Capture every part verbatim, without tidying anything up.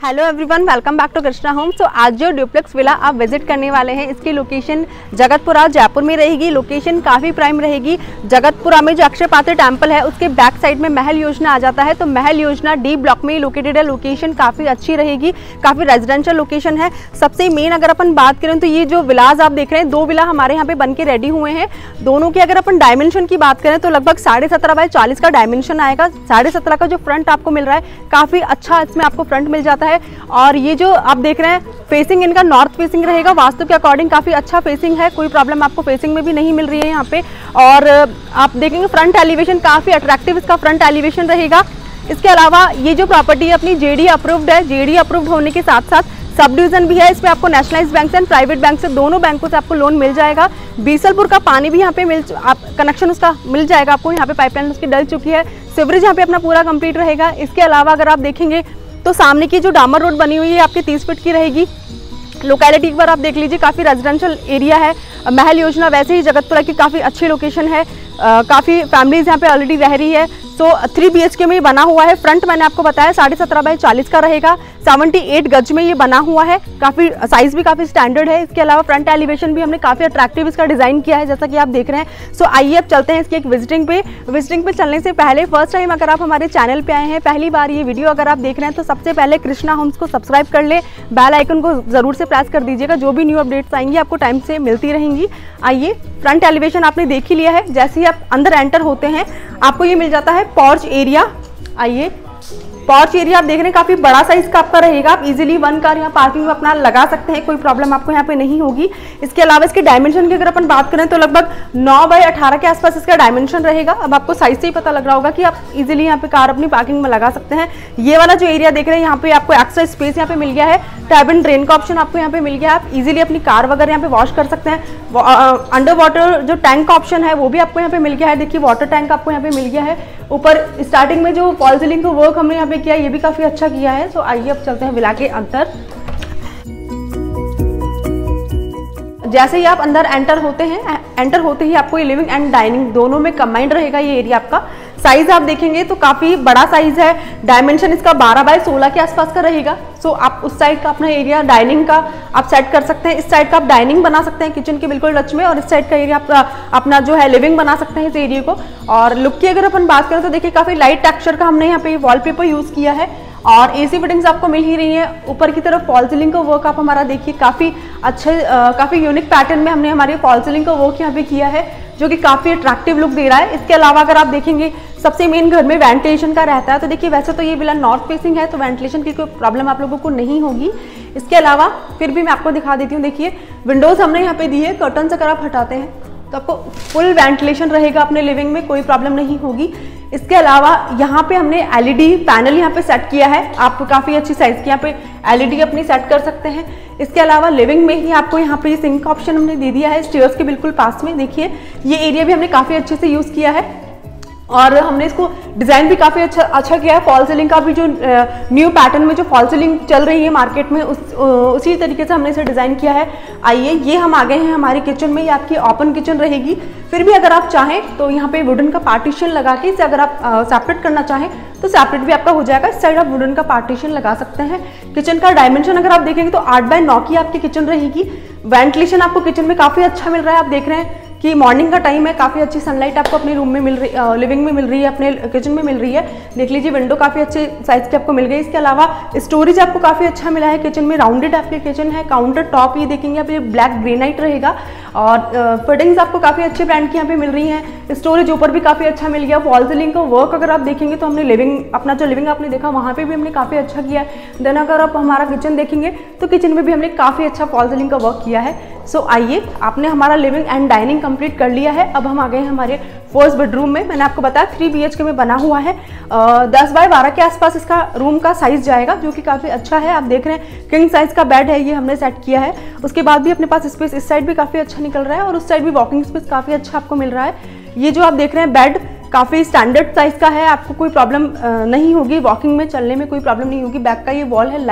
Hello everyone, welcome back to Krishna homes. तो आज जो ड्यूप्लेक्स विला आप विजिट करने वाले हैं, इसकी लोकेशन जगतपुरा जयपुर में रहेगी। लोकेशन काफ़ी प्राइम रहेगी। जगतपुरा में जो अक्षय पात्र टेम्पल है उसके बैक साइड में महल योजना आ जाता है, तो महल योजना डी ब्लॉक में लोकेटेड है। लोकेशन काफ़ी अच्छी रहेगी, काफ़ी रेजिडेंशियल लोकेशन है। सबसे मेन अगर अपन बात करें तो ये जो विलाज आप देख रहे हैं, दो विला हमारे यहाँ पे बन के रेडी हुए हैं। दोनों की अगर अपन डायमेंशन की बात करें तो लगभग साढ़े सत्रह बाई चालीस का डायमेंशन आएगा। साढ़े सत्रह का जो फ्रंट आपको मिल रहा है, काफ़ी अच्छा इसमें आपको फ्रंट मिल जाता है। और ये जो आप देख रहे हैं फेसिंग इनका नॉर्थ फेसिंग रहेगा। वास्तु के अकॉर्डिंग काफ़ी अच्छा फेसिंग है, कोई प्रॉब्लम आपको फेसिंग में भी नहीं मिल रही है यहाँ पे। और आप देखेंगे फ्रंट एलिवेशन काफ़ी अट्रैक्टिव इसका फ्रंट एलिवेशन रहेगा। इसके अलावा ये जो प्रॉपर्टी है अपनी जेडी अप्रूव्ड है। जेडी अप्रूव्ड होने के साथ साथ सब डिवीजन भी है। इसमें आपको नेशनलाइज्ड बैंक से एंड प्राइवेट बैंक से दोनों बैंकों से आपको लोन मिल जाएगा। बीसलपुर का पानी भी यहाँ पे मिल आप कनेक्शन उसका मिल जाएगा आपको। यहाँ पे पाइपलाइन उसकी डल चुकी है। सीवरेज यहाँ पे अपना पूरा कंप्लीट रहेगा। इसके अलावा अगर आप देखेंगे तो सामने की जो डामर रोड बनी हुई है आपकी तीस फीट की रहेगी। लोकेलिटी एक बार आप देख लीजिए, काफ़ी रेजिडेंशियल एरिया है। महल योजना वैसे ही जगतपुरा की काफ़ी अच्छी लोकेशन है। काफ़ी फैमिलीज यहाँ पे ऑलरेडी रह रही है। सो थ्री बी एच के में ये बना हुआ है। फ्रंट मैंने आपको बताया साढ़े सत्रह बाई चालीस का रहेगा। सेवेंटी एट गज में ये बना हुआ है। काफ़ी साइज़ भी काफ़ी स्टैंडर्ड है। इसके अलावा फ्रंट एलिवेशन भी हमने काफ़ी अट्रैक्टिव इसका डिज़ाइन किया है, जैसा कि आप देख रहे हैं। सो आइए अब चलते हैं इसकी एक विजिटिंग पे। विजिटिंग पे चलने से पहले फर्स्ट टाइम अगर आप हमारे चैनल पे आए हैं, पहली बार ये वीडियो अगर आप देख रहे हैं, तो सबसे पहले कृष्णा होम्स को सब्सक्राइब कर ले, बेल आइकन को ज़रूर से प्रेस कर दीजिएगा। जो भी न्यू अपडेट्स आएंगी आपको टाइम से मिलती रहेंगी। आइए, फ्रंट एलिवेशन आपने देख ही लिया है। जैसे ही आप अंदर एंटर होते हैं आपको ये मिल जाता है पॉर्च एरिया। आइए, पॉर्च एरिया आप देख रहे हैं काफ़ी बड़ा साइज का आपका रहेगा। आप इजीली वन कार यहाँ पार्किंग में अपना लगा सकते हैं, कोई प्रॉब्लम आपको यहाँ पे नहीं होगी। इसके अलावा इसके डायमेंशन की अगर अपन बात करें तो लगभग नौ बाई अठारह के आसपास इसका डायमेंशन रहेगा। अब आपको साइज से ही पता लग रहा होगा कि आप इजीली यहाँ पे कार अपनी पार्किंग में लगा सकते हैं। ये वाला जो एरिया देख रहे हैं, यहाँ पे आपको एक्स्ट्रा स्पेस यहाँ पे मिल गया है। टैब एंड ड्रेन का ऑप्शन आपको यहाँ पे मिल गया है। आप इजीली अपनी कार वगैरह यहाँ पे वॉश कर सकते हैं। अंडर वाटर जो टैंक का ऑप्शन है वो भी आपको यहाँ पे मिल गया है। देखिए, वाटर टैंक आपको यहाँ पे मिल गया है। ऊपर स्टार्टिंग में जो फॉल सीलिंग का वर्क हमने यहाँ पे किया है, ये भी काफी अच्छा किया है। सो आइए अब चलते हैं विला के अंदर। जैसे ही आप अंदर एंटर होते हैं, एंटर होते ही आपको ये लिविंग एंड डाइनिंग दोनों में कंबाइंड रहेगा ये एरिया आपका। साइज आप देखेंगे तो काफी बड़ा साइज है। डायमेंशन इसका बारह बाय सोलह के आसपास का रहेगा। सो आप उस साइड का अपना एरिया डाइनिंग का आप सेट कर सकते हैं। इस साइड का आप डाइनिंग बना सकते हैं किचन के बिल्कुल टच में, और इस साइड का एरिया आप अपना जो है लिविंग बना सकते हैं इस एरिया को। और लुक की अगर अपन बात करें तो देखिए काफी लाइट टेक्सचर का हमने यहाँ पे वॉलपेपर यूज किया है। और एसी फिटिंग्स आपको मिल ही रही है। ऊपर की तरफ फॉल सीलिंग का वर्क आप हमारा देखिए, काफ़ी अच्छे काफ़ी यूनिक पैटर्न में हमने हमारे फॉल सीलिंग का वर्क यहाँ पे किया है, जो कि काफ़ी अट्रैक्टिव लुक दे रहा है। इसके अलावा अगर आप देखेंगे सबसे मेन घर में वेंटिलेशन का रहता है। तो देखिए, वैसे तो ये विला नॉर्थ फेसिंग है, तो वेंटिलेशन की कोई प्रॉब्लम आप लोगों को नहीं होगी। इसके अलावा फिर भी मैं आपको दिखा देती हूँ। देखिए, विंडोज हमने यहाँ पे दी है। कर्टन अगर आप हटाते हैं तो आपको फुल वेंटिलेशन रहेगा अपने लिविंग में, कोई प्रॉब्लम नहीं होगी। इसके अलावा यहाँ पे हमने एलईडी पैनल यहाँ पे सेट किया है। आप काफ़ी अच्छी साइज की यहाँ पे एलईडी अपनी सेट कर सकते हैं। इसके अलावा लिविंग में ही आपको यहाँ पे सिंक का ऑप्शन हमने दे दिया है स्टेयर्स के बिल्कुल पास में। देखिए, ये एरिया भी हमने काफ़ी अच्छे से यूज़ किया है। और हमने इसको डिज़ाइन भी काफ़ी अच्छा अच्छा किया है। फॉल सीलिंग का भी जो न्यू पैटर्न में जो फॉल सीलिंग चल रही है मार्केट में, उस उसी तरीके से हमने इसे डिज़ाइन किया है। आइए, ये हम आ गए हैं हमारे किचन में। ये आपकी ओपन किचन रहेगी। फिर भी अगर आप चाहें तो यहाँ पे वुडन का पार्टीशन लगा के इसे अगर आप सेपरेट करना चाहें तो सेपरेट भी आपका हो जाएगा। इस साइड आप वुडन का पार्टीशन लगा सकते हैं। किचन का डायमेंशन अगर आप देखेंगे तो आठ बाय नौ की आपकी किचन रहेगी। वेंटिलेशन आपको किचन में काफ़ी अच्छा मिल रहा है। आप देख रहे हैं कि मॉर्निंग का टाइम है, काफ़ी अच्छी सनलाइट आपको अपने रूम में मिल रही, लिविंग में मिल रही है, अपने किचन में मिल रही है। देख लीजिए, विंडो काफ़ी अच्छे साइज की आपको मिल गई। इसके अलावा स्टोरेज आपको काफ़ी अच्छा मिला है किचन में। राउंडेड आपके किचन है। काउंटर टॉप ये देखेंगे आप, ये ब्लैक ग्रेनाइट रहेगा। और फिटिंग्स आपको काफ़ी अच्छे ब्रांड की यहाँ पे मिल रही हैं। स्टोरेज ऊपर भी काफ़ी अच्छा मिल गया। वॉल सीलिंग का वर्क अगर आप देखेंगे तो हमने लिविंग अपना जो लिविंग आपने देखा वहाँ पे भी हमने काफ़ी अच्छा किया है। देन अगर आप हमारा किचन देखेंगे तो किचन में भी हमने काफ़ी अच्छा फॉल सीलिंग का वर्क किया है। सो so, आइए, आपने हमारा लिविंग एंड डाइनिंग कंप्लीट कर लिया है। अब हम आ गए हैं हमारे फर्स्ट बेडरूम में। मैंने आपको बताया थ्री बी एच के में बना हुआ है। दस बाय बारह के आसपास इसका रूम का साइज जाएगा, जो कि काफ़ी अच्छा है। आप देख रहे हैं किंग साइज का बेड है, ये हमने सेट किया है। उसके बाद भी अपने पास स्पेस इस साइड भी काफ़ी अच्छा निकल रहा है, और उस साइड भी वॉकिंग स्पेस काफ़ी अच्छा आपको मिल रहा है। ये जो आप देख रहे हैं बेड काफ़ी स्टैंडर्ड साइज का है। आपको कोई प्रॉब्लम नहीं होगी, वॉकिंग में चलने में कोई प्रॉब्लम नहीं होगी। बैक का ये वॉल है, लाइट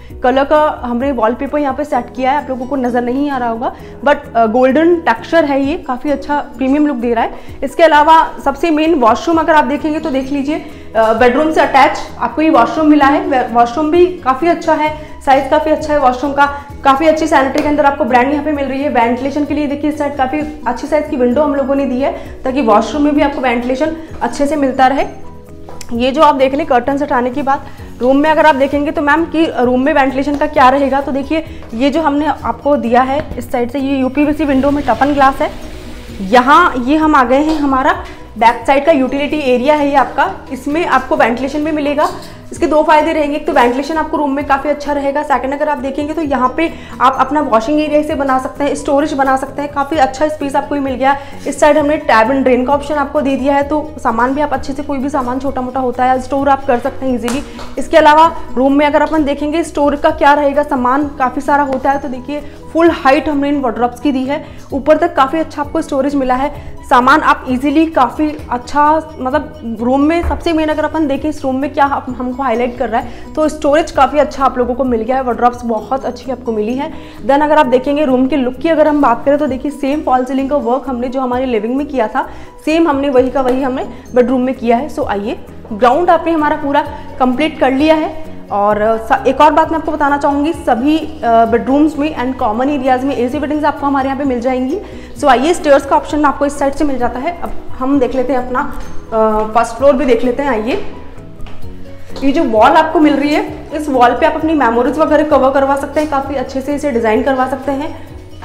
कलर का हमने वॉलपेपर यहाँ पे सेट किया है, आप लोगों को नजर नहीं आ रहा होगा, बट गोल्डन टेक्सचर है, ये काफी अच्छा प्रीमियम लुक दे रहा है। इसके अलावा सबसे मेन वॉशरूम अगर आप देखेंगे तो देख लीजिए, बेडरूम से अटैच आपको ये वॉशरूम मिला है। वॉशरूम भी काफी अच्छा है, साइज काफी अच्छा है वॉशरूम का, काफी अच्छी सैनिटरी के अंदर आपको ब्रांड यहाँ पे मिल रही है। वेंटिलेशन के लिए देखिए इस साइड काफी अच्छी साइज की विंडो हम लोगों ने दी है ताकि वॉशरूम में भी आपको वेंटिलेशन अच्छे से मिलता रहे। ये जो आप देख लें कर्टन हटाने की बात, रूम में अगर आप देखेंगे तो मैम कि रूम में वेंटिलेशन का क्या रहेगा, तो देखिए ये जो हमने आपको दिया है इस साइड से, ये यूपीवीसी विंडो में टफन ग्लास है। यहाँ ये हम आ गए हैं, हमारा बैक साइड का यूटिलिटी एरिया है ये आपका, इसमें आपको वेंटिलेशन भी मिलेगा। इसके दो फायदे रहेंगे, एक तो वेंटिलेशन आपको रूम में काफ़ी अच्छा रहेगा, सेकंड अगर आप देखेंगे तो यहाँ पे आप अपना वॉशिंग एरिया इसे बना सकते हैं, स्टोरेज बना सकते हैं, काफ़ी अच्छा स्पेस आपको मिल गया। इस साइड हमने टैब एंड ड्रेन का ऑप्शन आपको दे दिया है, तो सामान भी आप अच्छे से, कोई भी सामान छोटा मोटा होता है स्टोर आप कर सकते हैं इजीली। इसके अलावा रूम में अगर अपन देखेंगे स्टोर का क्या रहेगा, सामान काफ़ी सारा होता है, तो देखिए फुल हाइट हमने इन वार्डरोब्स की दी है, ऊपर तक काफ़ी अच्छा आपको स्टोरेज मिला है। सामान आप इजीली काफ़ी अच्छा, मतलब रूम में सबसे मेन अगर अपन देखें इस रूम में क्या हमको हाईलाइट कर रहा है, तो स्टोरेज काफ़ी अच्छा आप लोगों को मिल गया है, वार्डरोब्स बहुत अच्छी आपको मिली है। देन अगर आप देखेंगे रूम के लुक की अगर हम बात करें तो देखिए सेम फॉल सीलिंग का वर्क हमने जो हमारी लिविंग में किया था, सेम हमने वही का वही हमने बेडरूम में किया है। सो आइए, ग्राउंड आपने हमारा पूरा कंप्लीट कर लिया है। और एक और बात मैं आपको बताना चाहूँगी, सभी बेडरूम्स में एंड कॉमन एरियाज़ में एसी फिटिंग्स आपको हमारे यहाँ पे मिल जाएंगी। सो आइए, स्टेयर्स का ऑप्शन आपको इस साइड से मिल जाता है। अब हम देख लेते हैं अपना फर्स्ट फ्लोर भी देख लेते हैं। आइए, ये जो वॉल आपको मिल रही है, इस वॉल पे आप अपनी मेमोरीज वगैरह कवर करवा सकते हैं, काफ़ी अच्छे से इसे डिज़ाइन करवा सकते हैं।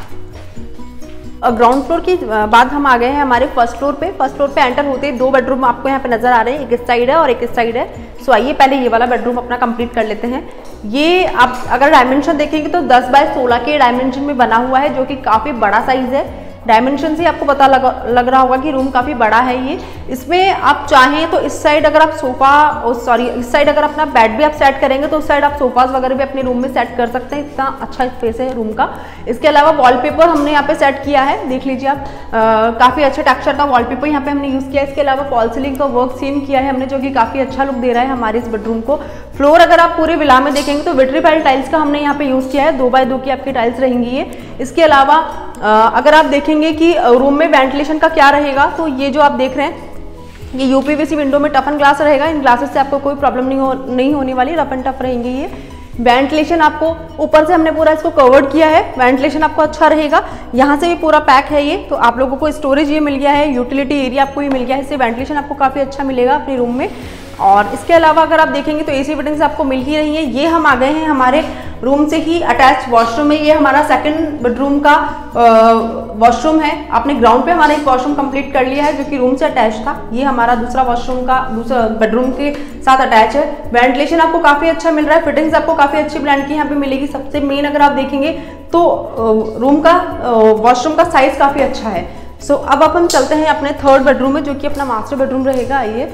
ग्राउंड फ्लोर की बाद हम आ गए हैं हमारे फर्स्ट फ्लोर पे। फर्स्ट फ्लोर पे एंटर होते ही दो बेडरूम आपको यहाँ पे नजर आ रहे हैं, एक इस साइड है और एक इस साइड है। सो आइए पहले ये वाला बेडरूम अपना कंप्लीट कर लेते हैं। ये आप अगर डायमेंशन देखेंगे तो दस बाय सोलह के डायमेंशन में बना हुआ है, जो कि काफ़ी बड़ा साइज है। डायमेंशन से आपको पता लग, लग रहा होगा कि रूम काफ़ी बड़ा है ये। इसमें आप चाहें तो इस साइड अगर आप सोफ़ा सॉरी इस साइड अगर अपना बेड भी आप सेट करेंगे तो उस साइड आप सोफाज वगैरह भी अपने रूम में सेट कर सकते हैं, इतना अच्छा स्पेस है रूम का। इसके अलावा वॉलपेपर हमने यहाँ पे सेट किया है, देख लीजिए आप, काफ़ी अच्छा टेक्सचर का वॉलपेपर यहाँ पे हमने यूज़ किया है। इसके अलावा फॉल सीलिंग का वर्क सेम किया है हमने, जो कि काफ़ी अच्छा लुक दे रहा है हमारे इस बेडरूम को। फ्लोर अगर आप पूरे विला में देखेंगे तो विट्रीफाइड टाइल्स का हमने यहाँ पे यूज़ किया है, दो बाय दो की आपकी टाइल्स रहेंगी ये। इसके अलावा अगर आप देखेंगे कि रूम में वेंटिलेशन का क्या रहेगा, तो ये जो आप देख रहे हैं ये यूपीवीसी विंडो में टफन ग्लास रहेगा। इन ग्लासेस से आपको कोई प्रॉब्लम नहीं हो नहीं होने वाली, रफ एंड टफ रहेंगे ये। वेंटिलेशन आपको ऊपर से हमने पूरा इसको कवर्ड किया है, वेंटिलेशन आपको अच्छा रहेगा। यहाँ से भी पूरा पैक है ये, तो आप लोगों को स्टोरेज ये मिल गया है, यूटिलिटी एरिया आपको ये मिल गया है, इससे वेंटिलेशन आपको काफ़ी अच्छा मिलेगा अपने रूम में। और इसके अलावा अगर आप देखेंगे तो एसी फिटिंग्स आपको मिल ही रही है। ये हम आ गए हैं हमारे रूम से ही अटैच वॉशरूम में, ये हमारा सेकंड बेडरूम का वॉशरूम है। आपने ग्राउंड पे हमारा एक वॉशरूम कंप्लीट कर लिया है जो कि रूम से अटैच था। ये हमारा दूसरा वॉशरूम का दूसरा बेडरूम के साथ अटैच है। वेंटिलेशन आपको काफ़ी अच्छा मिल रहा है, फिटिंग्स आपको काफ़ी अच्छी ब्रांड की यहाँ पे मिलेगी। सबसे मेन अगर आप देखेंगे तो रूम का वॉशरूम का साइज काफ़ी अच्छा है। सो so, अब अपन चलते हैं अपने थर्ड बेडरूम में, जो कि अपना मास्टर बेडरूम रहेगा। आइए,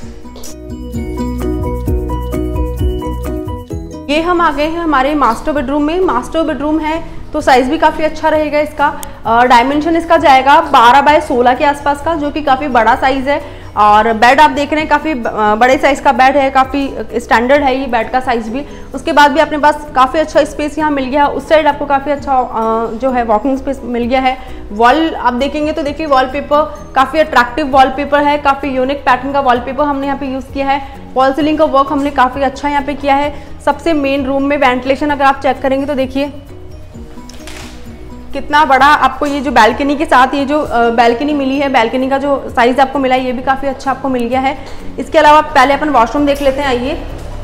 ये हम आ गए हैं हमारे मास्टर बेडरूम में। मास्टर बेडरूम है तो साइज़ भी काफ़ी अच्छा रहेगा इसका। डायमेंशन इसका जाएगा बारह बाय सोलह के आसपास का, जो कि काफ़ी बड़ा साइज़ है। और बेड आप देख रहे हैं काफ़ी बड़े साइज़ का बेड है, काफ़ी स्टैंडर्ड है ये बेड का साइज़ भी। उसके बाद भी अपने पास काफ़ी अच्छा स्पेस यहाँ मिल गया है। उस साइड आपको काफ़ी अच्छा जो है वॉकिंग स्पेस मिल गया है। वॉल आप देखेंगे तो देखिए वॉलपेपर काफ़ी अट्रैक्टिव वॉलपेपर है, काफ़ी यूनिक पैटर्न का वॉलपेपर हमने यहाँ पे यूज़ किया है। फॉल सीलिंग का वर्क हमने काफ़ी अच्छा यहाँ पे किया है। सबसे मेन रूम में वेंटिलेशन अगर आप चेक करेंगे तो देखिए कितना बड़ा आपको ये जो बैल्कनी के साथ ये जो बैल्कनी मिली है, बैल्कनी का जो साइज आपको मिला है ये भी काफ़ी अच्छा आपको मिल गया है। इसके अलावा पहले अपन वॉशरूम देख लेते हैं। आइए,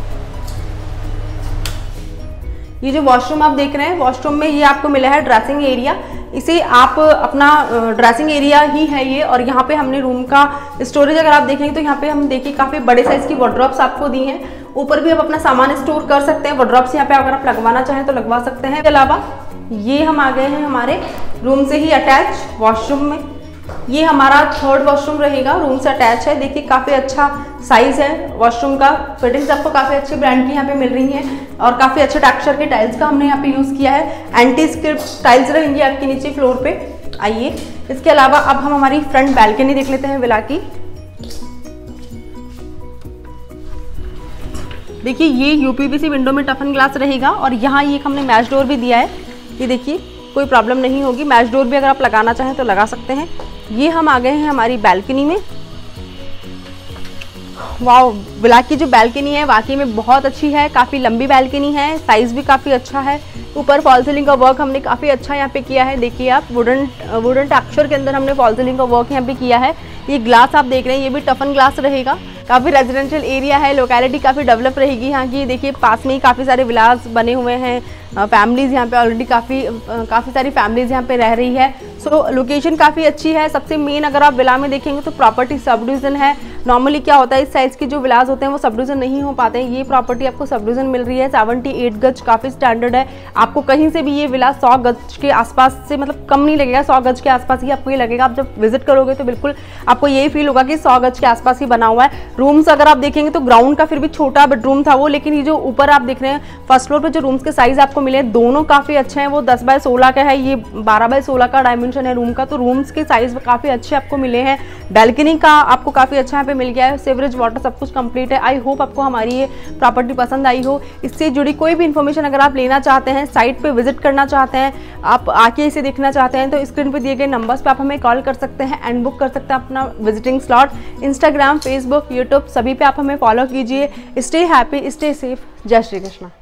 ये जो वॉशरूम आप देख रहे हैं, वॉशरूम में ये आपको मिला है ड्रेसिंग एरिया। इसे आप अपना ड्रेसिंग एरिया ही है ये। और यहाँ पे हमने रूम का स्टोरेज अगर आप देखेंगे तो यहाँ पे हम देखिए काफ़ी बड़े साइज़ की वार्डरोब्स आपको दी हैं। ऊपर भी आप अपना सामान स्टोर कर सकते हैं, वार्डरोब्स यहाँ पे अगर आप लगवाना चाहें तो लगवा सकते हैं। इसके अलावा ये हम आ गए हैं हमारे रूम से ही अटैच वॉशरूम में। ये हमारा थर्ड वॉशरूम रहेगा, रूम से अटैच है। देखिए काफ़ी अच्छा साइज है वॉशरूम का, फिटिंग्स आपको काफ़ी अच्छी ब्रांड की यहाँ पे मिल रही हैं। और काफ़ी अच्छे टेक्सचर के टाइल्स का हमने यहाँ पे यूज़ किया है। एंटी स्क्रिप्ट टाइल्स रहेंगी आपके नीचे फ्लोर पे। आइए, इसके अलावा अब हम हमारी फ्रंट बैल्कनी देख लेते हैं विला की। देखिए ये यूपीवीसी विंडो में टफन ग्लास रहेगा और यहाँ ये हमने मैश डोर भी दिया है। ये देखिए कोई प्रॉब्लम नहीं होगी, मैश डोर भी अगर आप लगाना चाहें तो लगा सकते हैं। ये हम आ गए हैं हमारी बैल्कनी में। वाओ, ब्लैक की जो बैल्कनी है वाकई में बहुत अच्छी है, काफ़ी लंबी बैल्कनी है, साइज़ भी काफ़ी अच्छा है। ऊपर फॉल सीलिंग का वर्क हमने काफ़ी अच्छा यहाँ पे किया है। देखिए आप वुडन वुडन टेक्सचर के अंदर हमने फॉल सीलिंग का वर्क यहाँ पे किया है। ये ग्लास आप देख रहे हैं ये भी टफन ग्लास रहेगा। काफ़ी रेजिडेंशियल एरिया है, लोकेलिटी काफ़ी डेवलप रहेगी यहाँ की। देखिए पास में ही काफ़ी सारे विलास बने हुए हैं, फैमिलीज़ यहाँ पे ऑलरेडी काफ़ी काफ़ी सारी फैमिलीज़ यहाँ पे रह रही है। सो so, लोकेशन काफ़ी अच्छी है। सबसे मेन अगर आप विला में देखेंगे तो प्रॉपर्टी सब डिवीज़न है। नॉर्मली क्या होता है इस साइज़ के जो विलास होते हैं वो सब डिवीज़न नहीं हो पाते हैं, ये प्रॉपर्टी आपको सब डिवीज़न मिल रही है। अठहत्तर गज काफ़ी स्टैंडर्ड है। आपको कहीं से भी ये विला सौ गज के आसपास से मतलब कम नहीं लगेगा, सौ गज के आसपास ही आपको ये लगेगा। आप जब विजिट करोगे तो बिल्कुल आपको यही फील होगा कि सौ गज के आसपास ही बना हुआ है। रूम्स अगर आप देखेंगे तो ग्राउंड का फिर भी छोटा बेडरूम था वो, लेकिन ये जो ऊपर आप देख रहे हैं फर्स्ट फ्लोर पे जो रूम्स के साइज आपको मिले दोनों काफ़ी अच्छे हैं। वो दस बाय सोलह का है, ये बारह बाय सोलह का डायमेंशन है रूम का, तो रूम्स के साइज काफ़ी अच्छे आपको मिले हैं। बैल्कनी का आपको काफ़ी अच्छा यहाँ पे मिल गया है, सीवरेज वाटर सब कुछ कंप्लीट है। आई होप आपको हमारी ये प्रॉपर्टी पसंद आई हो। इससे जुड़ी कोई भी इन्फॉर्मेशन अगर आप लेना चाहते हैं, साइट पे विजिट करना चाहते हैं, आप आके इसे देखना चाहते हैं तो स्क्रीन पे दिए गए नंबर्स पे आप हमें कॉल कर सकते हैं एंड बुक कर सकते हैं अपना visiting slot. Instagram, Facebook, YouTube सभी पे आप हमें फॉलो कीजिए। Stay happy, stay safe. जय श्री कृष्णा।